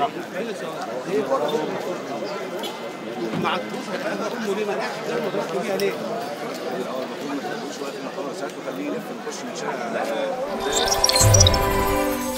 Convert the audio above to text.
مع الطوف امه ليه ما ضربت بيها ليه؟ شويه خلينا خلاص هاتوا خليه يلف نخش من شارع